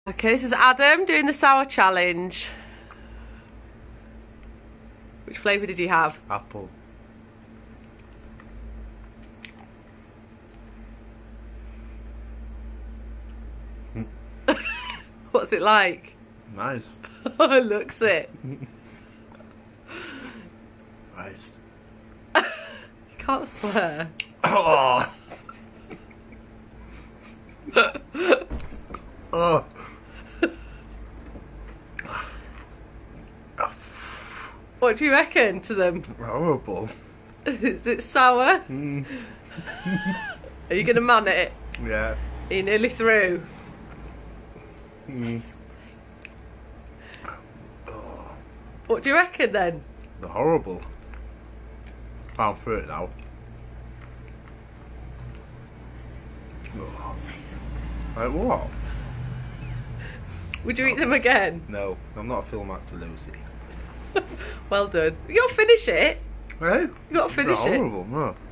Okay, this is Adam doing the sour challenge. Which flavour did you have? Apple. What's it like? Nice. Looks it. Nice. Can't swear. Oh. Oh. What do you reckon to them? Horrible. Is it sour? Mm. Are you going to man it? Yeah. Are you nearly through? Mm. What do you reckon then? They're horrible. I'm through it now. Oh. Like what? Would you eat them again? No, I'm not a film actor, Lucy. Well done. You got to finish it. Hey? You got to finish They're it. horrible, no.